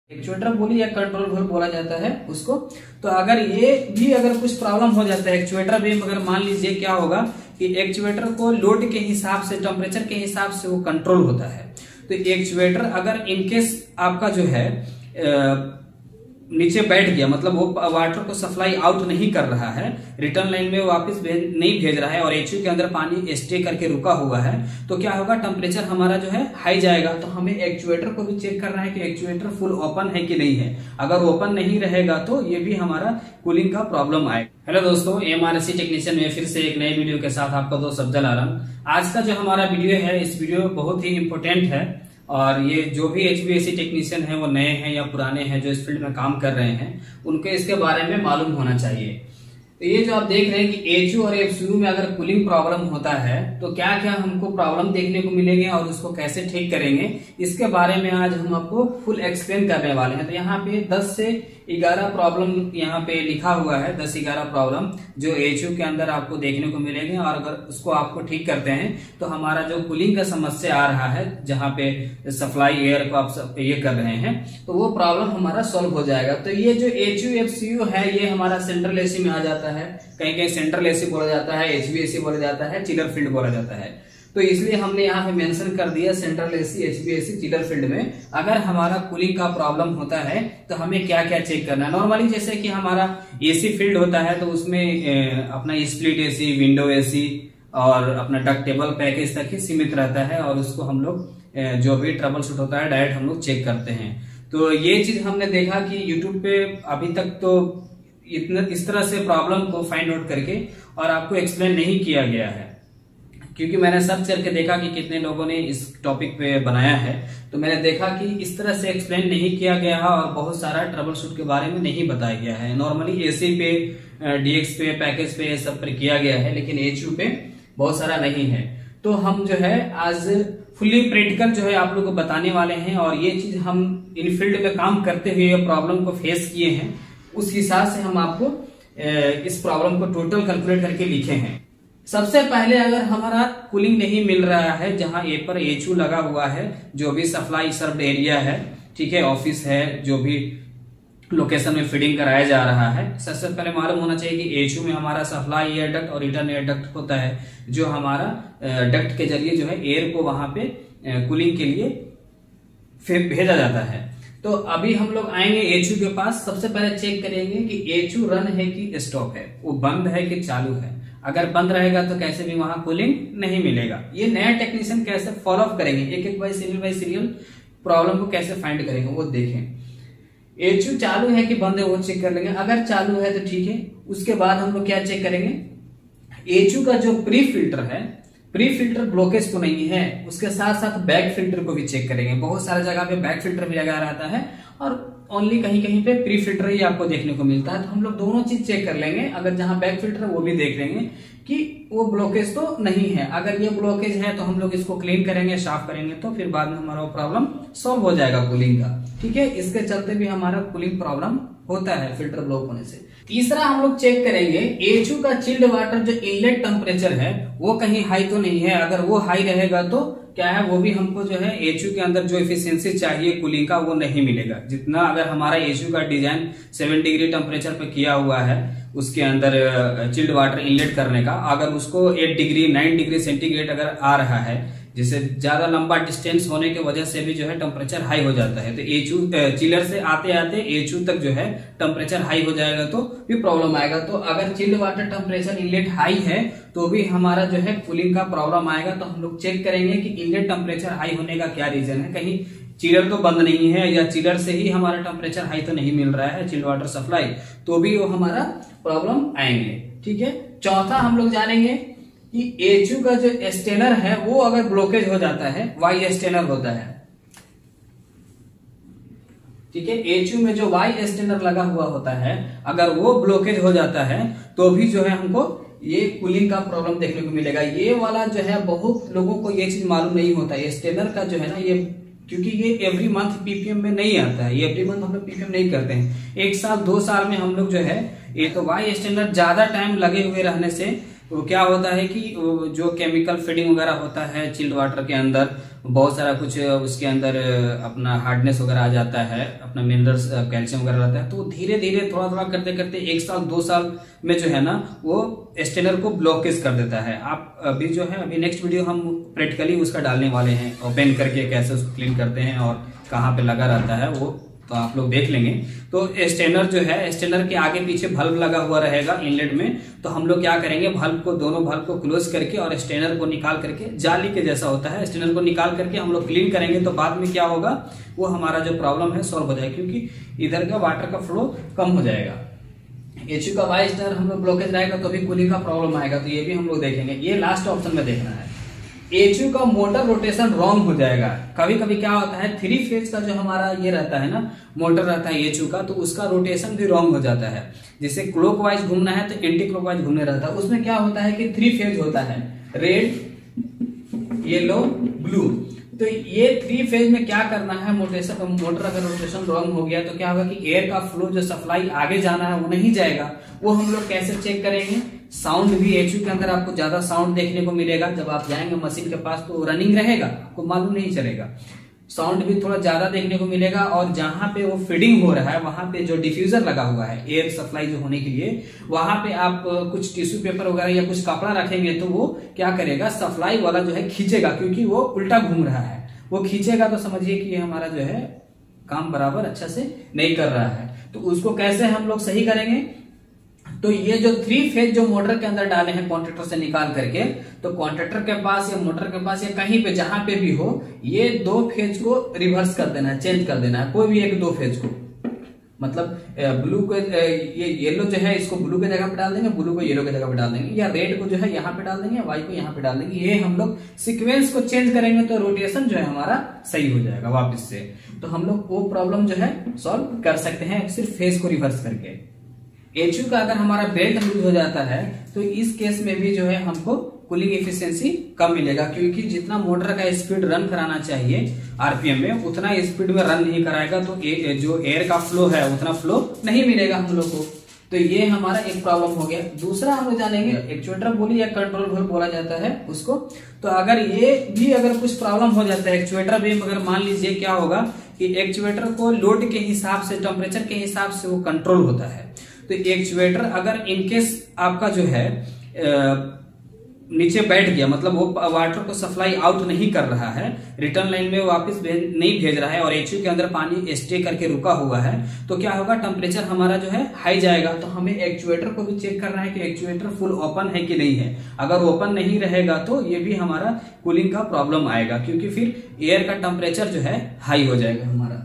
Actuator बोली या control valve बोला जाता है उसको। तो अगर ये भी अगर कुछ प्रॉब्लम हो जाता है एक्चुएटर भी, मगर मान लीजिए क्या होगा कि एक्चुएटर को लोड के हिसाब से, टेम्परेचर के हिसाब से वो कंट्रोल होता है। तो एक्चुएटर अगर इनकेस आपका जो है नीचे बैठ गया, मतलब वो वाटर को सप्लाई आउट नहीं कर रहा है, रिटर्न लाइन में वापस नहीं भेज रहा है और एचयू के अंदर पानी स्टे करके रुका हुआ है, तो क्या होगा, टेम्परेचर हमारा जो है हाई जाएगा। तो हमें एक्चुएटर को भी चेक करना है कि एक्चुएटर फुल ओपन है कि नहीं है। अगर ओपन नहीं रहेगा तो ये भी हमारा कूलिंग का प्रॉब्लम आएगा। हेलो दोस्तों, एमआरसी टेक्नीशियन में फिर से एक नई वीडियो के साथ आपका दोस्त अफजल आलम। आज का जो हमारा वीडियो है, इस वीडियो बहुत ही इंपॉर्टेंट है और ये जो भी HVAC टेक्नीशियन है, वो नए हैं या पुराने हैं जो इस फील्ड में काम कर रहे हैं, उनको इसके बारे में मालूम होना चाहिए। तो ये जो आप देख रहे हैं कि HU और FCU में अगर कूलिंग प्रॉब्लम होता है तो क्या क्या हमको प्रॉब्लम देखने को मिलेंगे और उसको कैसे ठीक करेंगे, इसके बारे में आज हम आपको फुल एक्सप्लेन करने वाले हैं। तो यहाँ पे 10 से 11 प्रॉब्लम यहाँ पे लिखा हुआ है, 10-11 प्रॉब्लम जो HU के अंदर आपको देखने को मिलेंगे और अगर उसको आपको ठीक करते हैं तो हमारा जो कूलिंग का समस्या आ रहा है, जहाँ पे सप्लाई एयर को आप ये कर रहे हैं, तो वो प्रॉब्लम हमारा सॉल्व हो जाएगा। तो ये जो HU FCU है, ये हमारा सेंट्रल एसी में आ जाता है, कहीं कहीं सेंट्रल एसी बोला जाता है, HVAC बोला जाता है, चिलर फील्ड बोला जाता है। तो इसलिए हमने यहाँ पे मेंशन कर दिया central AC, HVAC, chiller field में अगर हमारा कूलिंग का प्रॉब्लम होता है तो हमें क्या क्या चेक करना है। नॉर्मली जैसे कि हमारा एसी फील्ड होता है तो उसमें अपना स्प्लिट एसी, विंडो एसी और अपना डक्टेबल पैकेज तक ही सीमित रहता है और उसको हम लोग जो भी ट्रबल शूट होता है डायरेक्ट हम लोग चेक करते हैं। तो ये चीज हमने देखा कि यूट्यूब पे अभी तक तो इस तरह से प्रॉब्लम को फाइंड आउट करके और आपको एक्सप्लेन नहीं किया गया है, क्योंकि मैंने सर्च करके देखा कि कितने लोगों ने इस टॉपिक पे बनाया है, तो मैंने देखा कि इस तरह से एक्सप्लेन नहीं किया गया है और बहुत सारा ट्रबल शूट के बारे में नहीं बताया गया है। नॉर्मली एसी पे, डीएक्स पे, पैकेज पे, सब पर किया गया है, लेकिन एचयू पे बहुत सारा नहीं है। तो हम जो है आज फुल्ली प्रैक्टिकल जो है आप लोग को बताने वाले हैं और ये चीज हम इन फील्ड में काम करते हुए प्रॉब्लम को फेस किए हैं, उस हिसाब से हम आपको इस प्रॉब्लम को टोटल कैलकुलेट करके लिखे हैं। सबसे पहले अगर हमारा कूलिंग नहीं मिल रहा है, जहां ए पर HU लगा हुआ है, जो भी सप्लाई सर्व्ड एरिया है, ठीक है, ऑफिस है, जो भी लोकेशन में फीडिंग कराया जा रहा है, सबसे पहले मालूम होना चाहिए कि HU में हमारा सप्लाई एयर डक्ट और रिटर्न एयर डक्ट होता है, जो हमारा डक्ट के जरिए जो है एयर को वहां पे कूलिंग के लिए फिर भेजा जाता है। तो अभी हम लोग आएंगे HU के पास। सबसे पहले चेक करेंगे कि HU रन है कि स्टॉप है, वो बंद है कि चालू है। अगर बंद रहेगा तो कैसे भी वहां कूलिंग नहीं मिलेगा। ये नया टेक्नीशियन कैसे फॉलो अप करेंगे, एक एक बाय सीरियल प्रॉब्लम को कैसे फाइंड करेंगे वो देखें। HU चालू है कि बंद है वो चेक कर लेंगे। अगर चालू है तो ठीक है, उसके बाद हम लोग क्या चेक करेंगे, HU का जो प्री फिल्टर है, प्री फिल्टर ब्लॉकेज तो नहीं है, उसके साथ साथ बैक फिल्टर को भी चेक करेंगे। बहुत सारे जगह पे बैक फिल्टर भी लगा रहता है और ओनली कहीं कहीं पे प्री फिल्टर ही आपको देखने को मिलता है। तो हम लोग दोनों चीज चेक कर लेंगे। अगर जहां बैक फिल्टर है वो भी देख लेंगे कि वो ब्लॉकेज तो नहीं है। अगर ये ब्लॉकेज है तो हम लोग इसको क्लीन करेंगे, साफ करेंगे, तो फिर बाद में हमारा प्रॉब्लम सॉल्व हो जाएगा कूलिंग का, ठीक है। इसके चलते भी हमारा कूलिंग प्रॉब्लम होता है फिल्टर ब्लॉक होने से। तीसरा हम लोग चेक करेंगे HU का चिल्ड वाटर जो इनलेट टेम्परेचर है वो कहीं हाई तो नहीं है। अगर वो हाई रहेगा तो क्या है, वो भी हमको जो है HU के अंदर जो एफिशिएंसी चाहिए कूलिंग का वो नहीं मिलेगा। जितना अगर हमारा HU का डिजाइन 7 डिग्री टेम्परेचर पे किया हुआ है, उसके अंदर चिल्ड वाटर इनलेट करने का, अगर उसको 8 डिग्री 9 डिग्री सेंटीग्रेड अगर आ रहा है, जिससे ज्यादा लंबा डिस्टेंस होने की वजह से भी जो है टेम्परेचर हाई हो जाता है। तो HU चिलर से आते आते HU तक जो है टेम्परेचर हाई हो जाएगा तो भी प्रॉब्लम आएगा। तो अगर chilled water temperature inlet high है तो भी हमारा जो है कूलिंग का प्रॉब्लम आएगा। तो हम लोग चेक करेंगे कि इनलेट टेम्परेचर हाई होने का क्या रीजन है, कहीं चिलर तो बंद नहीं है या चिलर से ही हमारा टेम्परेचर हाई तो नहीं मिल रहा है चिल्ड वाटर सप्लाई, तो भी वो हमारा प्रॉब्लम आएंगे, ठीक है। चौथा हम लोग जानेंगे कि HU का जो स्टेनर है वो अगर ब्लॉकेज हो जाता है, वाई स्टेनर होता है, ठीक है। HU में जो वाई स्टेनर लगा हुआ होता है, अगर वो ब्लॉकेज हो जाता है तो भी जो है हमको ये कूलिंग का प्रॉब्लम देखने को मिलेगा। ये वाला जो है बहुत लोगों को ये चीज मालूम नहीं होता है, स्टेनर का जो है ना, ये क्योंकि ये एवरी मंथ PPM में नहीं आता है, ये एवरी मंथ हम लोग PPM नहीं करते हैं। 1 साल 2 साल में हम लोग जो है, ये तो वाई स्टेनर ज्यादा टाइम लगे हुए रहने से वो क्या होता है कि जो केमिकल फीडिंग वगैरह होता है चिल्ड वाटर के अंदर, बहुत सारा कुछ उसके अंदर अपना हार्डनेस वगैरह आ जाता है, अपना मिनरल्स कैल्शियम वगैरह रहता है, तो धीरे धीरे थोड़ा थोड़ा करते करते 1 साल 2 साल में जो है ना वो स्टेनर को ब्लॉकेज कर देता है। आप अभी जो है अभी नेक्स्ट वीडियो हम प्रैक्टिकली उसका डालने वाले हैं, ओपन करके कैसे उसको क्लीन करते हैं और कहाँ पे लगा रहता है वो तो आप लोग देख लेंगे। तो स्टेनर जो है, स्टेनर के आगे पीछे बल्ब लगा हुआ रहेगा इनलेट में, तो हम लोग क्या करेंगे बल्ब को, दोनों बल्ब को क्लोज करके और स्टेनर को निकाल करके, जाली के जैसा होता है, स्टेनर को निकाल करके हम लोग क्लीन करेंगे, तो बाद में क्या होगा वो हमारा जो प्रॉब्लम है सॉल्व हो जाएगा, क्योंकि इधर का वाटर का फ्लो कम हो जाएगा। एचयू का वाई स्टेनर हम लोग ब्लॉकेज रहेगा तो भी कूलिंग का प्रॉब्लम आएगा, तो ये भी हम लोग देखेंगे। ये लास्ट ऑप्शन में देखना है। एचयू का मोटर रोटेशन रॉन्ग हो जाएगा। कभी कभी क्या होता है 3 फेज का जो हमारा ये रहता है ना मोटर रहता है एचयू का, तो उसका रोटेशन भी रॉन्ग हो जाता है। जैसे क्लॉकवाइज घूमना है तो एंटी क्लॉकवाइज घूमने रहता है। उसमें क्या होता है कि 3 फेज होता है, रेड येलो ब्लू। तो ये 3 फेज में क्या करना है, मोटर अगर रोटेशन रॉन्ग हो गया तो क्या होगा कि एयर का फ्लो जो सप्लाई आगे जाना है वो नहीं जाएगा। वो हम लोग कैसे चेक करेंगे, साउंड भी एचयू के अंदर आपको ज्यादा साउंड देखने को मिलेगा। जब आप जाएंगे मशीन के पास तो रनिंग रहेगा, आपको मालूम नहीं चलेगा, साउंड भी थोड़ा ज्यादा देखने को मिलेगा। और जहां पे वो फीडिंग हो रहा है वहां पे जो डिफ्यूजर लगा हुआ है एयर सप्लाई जो होने के लिए, वहां पे आप कुछ टिश्यू पेपर वगैरह या कुछ कपड़ा रखेंगे तो वो क्या करेगा, सप्लाई वाला जो है खींचेगा, क्योंकि वो उल्टा घूम रहा है। वो खींचेगा तो समझिए कि हमारा जो है काम बराबर अच्छा से नहीं कर रहा है। तो उसको कैसे हम लोग सही करेंगे, तो ये जो 3 फेज जो मोटर के अंदर डाले हैं कॉन्ट्रैक्टर से निकाल करके, तो कॉन्ट्रैक्टर के पास या मोटर के पास या कहीं पे जहां पे भी हो, ये 2 फेज को रिवर्स कर देना है, चेंज कर देना है, कोई भी एक 2 फेज को। मतलब ब्लू को ये येलो जो है इसको ब्लू के जगह पे डाल देंगे, ब्लू को येलो के जगह पे डाल देंगे, या रेड को जो है यहाँ पे डाल देंगे, व्हाइट को यहाँ पे डाल देंगे। ये हम लोग सीक्वेंस को चेंज करेंगे तो रोटेशन जो है हमारा सही हो जाएगा वापस से। तो हम लोग वो प्रॉब्लम जो है सॉल्व कर सकते हैं सिर्फ फेज को रिवर्स करके। एचयू का अगर हमारा बेल्ट लूज हो जाता है तो इस केस में भी जो है हमको कूलिंग एफिशिएंसी कम मिलेगा, क्योंकि जितना मोटर का स्पीड रन कराना चाहिए आरपीएम में उतना स्पीड में रन नहीं कराएगा, तो जो एयर का फ्लो है उतना फ्लो नहीं मिलेगा हम लोग को। तो ये हमारा एक प्रॉब्लम हो गया। दूसरा हम लोग जानेंगे एक्चुएटर बोली या कंट्रोल वॉल्व बोला जाता है उसको। तो अगर ये भी अगर कुछ प्रॉब्लम हो जाता है एक्चुएटर भी, मगर मान लीजिए क्या होगा कि एक्चुएटर को लोड के हिसाब से, टेम्परेचर के हिसाब से वो कंट्रोल होता है। तो एक्चुएटर अगर इनकेस आपका जो है नीचे बैठ गया, मतलब वो वाटर को सप्लाई आउट नहीं कर रहा है, रिटर्न लाइन में वापस नहीं भेज रहा है और एचयू के अंदर पानी स्टे करके रुका हुआ है, तो क्या होगा टेम्परेचर हमारा जो है हाई जाएगा। तो हमें एक्चुएटर को भी चेक करना है कि एक्चुएटर फुल ओपन है कि नहीं है। अगर ओपन नहीं रहेगा तो ये भी हमारा कूलिंग का प्रॉब्लम आएगा, क्योंकि फिर एयर का टेम्परेचर जो है हाई हो जाएगा हमारा।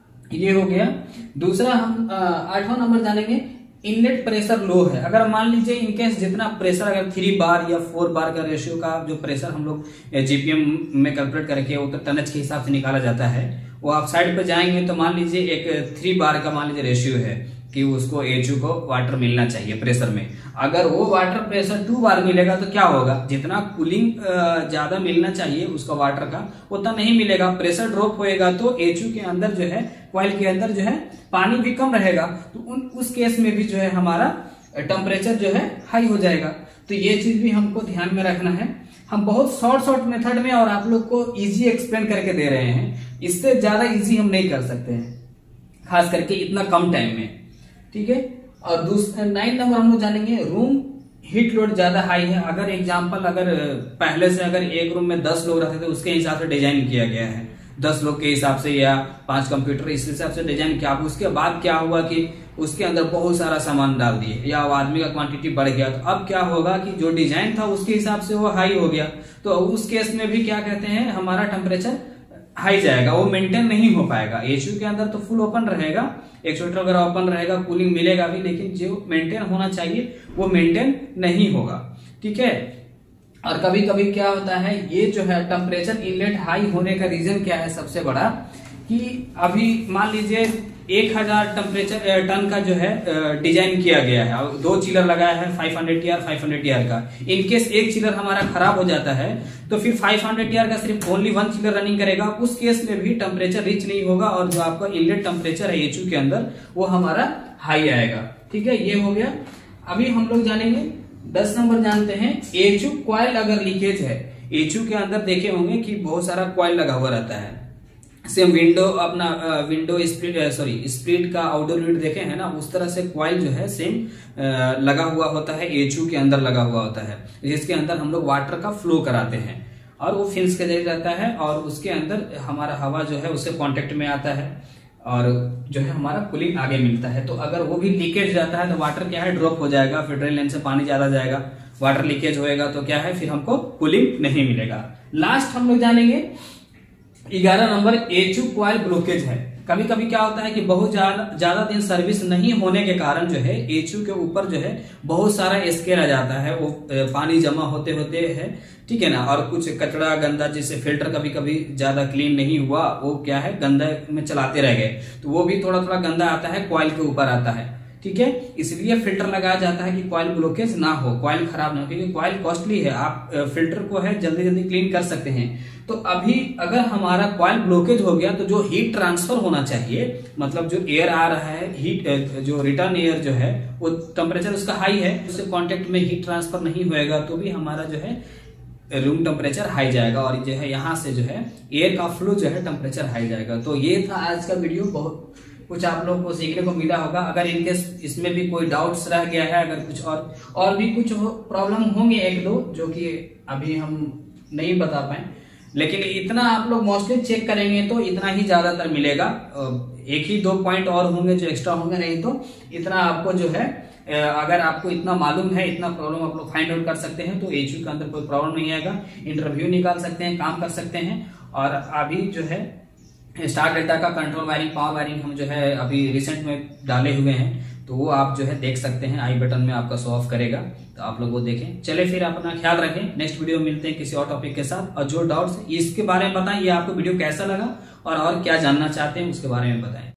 ये हो गया। दूसरा हम 8वां नंबर जानेंगे इनलेट प्रेशर लो है। अगर मान लीजिए इनकेस जितना प्रेशर अगर 3 बार या 4 बार का रेशियो का जो प्रेशर हम लोग जीपीएम में कैलकुलेट करके वो तो टनज के हिसाब से निकाला जाता है, वो आप साइड पे जाएंगे तो मान लीजिए एक 3 बार का मान लीजिए रेशियो है कि उसको एचयू को वाटर मिलना चाहिए प्रेशर में। अगर वो वाटर प्रेशर 2 बार मिलेगा तो क्या होगा, जितना कूलिंग ज्यादा मिलना चाहिए उसका वाटर का उतना नहीं मिलेगा, प्रेशर ड्रॉप होएगा तो एचयू के अंदर जो है कॉइल के अंदर जो है पानी भी कम रहेगा। तो उस केस में भी जो है हमारा टेम्परेचर जो है हाई हो जाएगा। तो ये चीज भी हमको ध्यान में रखना है। हम बहुत शॉर्ट मेथड में और आप लोग को इजी एक्सप्लेन करके दे रहे हैं, इससे ज्यादा इजी हम नहीं कर सकते हैं, खास करके इतना कम टाइम में। ठीक है। और 9 नंबर हम लोग जानेंगे रूम हीट लोड ज्यादा हाई है। अगर एग्जांपल अगर पहले से अगर एक रूम में 10 लोग रहते थे उसके हिसाब से डिजाइन किया गया है, 10 लोग के हिसाब से या 5 कंप्यूटर इस हिसाब से डिजाइन किया। उसके बाद क्या हुआ कि उसके अंदर बहुत सारा सामान डाल दिए या आदमी का क्वांटिटी बढ़ गया, तो अब क्या होगा कि जो डिजाइन था उसके हिसाब से वो हाई हो गया। तो उस केस में भी क्या कहते हैं हमारा टेम्परेचर हाई जाएगा, वो मेंटेन नहीं हो पाएगा। एचयू के अंदर तो फुल ओपन रहेगा, एक्चुएटर वगैरह ओपन रहेगा, कूलिंग मिलेगा भी, लेकिन जो मेंटेन होना चाहिए वो मेंटेन नहीं होगा। ठीक है। और कभी कभी क्या होता है, ये जो है टेम्परेचर इनलेट हाई होने का रीजन क्या है सबसे बड़ा, कि अभी मान लीजिए 1000 टेम्परेचर टन का जो है डिजाइन किया गया है, 2 चिलर लगाया है 500 टीआर 500 टीआर का। इनकेस एक चिलर हमारा खराब हो जाता है तो फिर 500 टीआर का सिर्फ ओनली 1 चिलर रनिंग करेगा, उस केस में भी टेम्परेचर रीच नहीं होगा और जो आपका इनलेट टेम्परेचर है एचयू के अंदर वो हमारा हाई आएगा। ठीक है। ये हो गया। अभी हम लोग जानेंगे 10 नंबर जानते हैं एचयू कॉइल अगर लीकेज है। एचयू के अंदर देखे होंगे कि बहुत सारा कॉइल लगा हुआ रहता है। सेम विंडो अपना विंडो स्प्लिट का आउटडोर यूनिट देखे हैं ना, उस तरह से कॉइल जो है सेम लगा हुआ होता है, एचयू के अंदर लगा हुआ होता है, जिसके अंदर हम लोग वाटर का फ्लो कराते हैं और वो फिन्स के जरिए रहता है और उसके अंदर हमारा हवा जो है उससे कांटेक्ट में आता है और जो है हमारा कूलिंग आगे मिलता है। तो अगर वो भी लीकेज जाता है तो वाटर क्या है ड्रॉप हो जाएगा, फिर ड्रेन लाइन से पानी ज्यादा जाएगा, वाटर लीकेज होएगा तो क्या है फिर हमको कूलिंग नहीं मिलेगा। लास्ट हम लोग जानेंगे 11 नंबर एचयू कॉइल ब्लॉकेज है। कभी कभी क्या होता है कि बहुत ज्यादा दिन सर्विस नहीं होने के कारण जो है एचयू के ऊपर जो है बहुत सारा स्केल आ जाता है, वो पानी जमा होते होते है, ठीक है ना, और कुछ कचरा गंदा जिससे फिल्टर कभी कभी ज्यादा क्लीन नहीं हुआ, वो क्या है गंदा में चलाते रह गए तो वो भी थोड़ा थोड़ा गंदा आता है, कॉइल के ऊपर आता है, ठीक है। इसलिए फिल्टर लगाया जाता है कि कॉइल ब्लॉकेज ना हो, कॉइल खराब ना हो, क्योंकि कॉइल कॉस्टली है, आप फिल्टर को है जल्दी जल्दी क्लीन कर सकते हैं। तो अभी अगर हमारा कॉइल ब्लॉकेज हो गया तो जो हीट ट्रांसफर होना चाहिए, मतलब जो एयर आ रहा है, हीट जो रिटर्न एयर जो है वो टेम्परेचर उसका हाई है, उससे कांटेक्ट में हीट ट्रांसफर नहीं होएगा तो भी हमारा जो है रूम टेम्परेचर हाई जाएगा और जो है यहाँ से जो है एयर का फ्लो जो है टेम्परेचर हाई जाएगा। तो ये था आज का वीडियो, बहुत कुछ आप लोग को सीखने को मिला होगा। अगर इनकेस इसमें भी कोई डाउट्स रह गया है, अगर कुछ और भी कुछ प्रॉब्लम होंगे एक दो जो कि अभी हम नहीं बता पाए, लेकिन इतना आप लोग मोस्टली चेक करेंगे तो इतना ही ज्यादातर मिलेगा। एक ही दो पॉइंट और होंगे जो एक्स्ट्रा होंगे, नहीं तो इतना आपको जो है अगर आपको इतना मालूम है, इतना प्रॉब्लम आप लोग फाइंड आउट कर सकते हैं तो एचयू के अंदर कोई प्रॉब्लम नहीं आएगा, इंटरव्यू निकाल सकते हैं, काम कर सकते हैं। और अभी जो है स्टार डेल्टा का कंट्रोल वायरिंग, पावर वायरिंग हम जो है अभी रिसेंट में डाले हुए हैं, तो वो आप जो है देख सकते हैं, आई बटन में आपका शो ऑफ करेगा, तो आप लोग वो देखें। चले फिर अपना ख्याल रखें, नेक्स्ट वीडियो में मिलते हैं किसी और टॉपिक के साथ। और जो डाउट्स इसके बारे में बताएं, ये आपको वीडियो कैसा लगा और क्या जानना चाहते हैं उसके बारे में बताएं।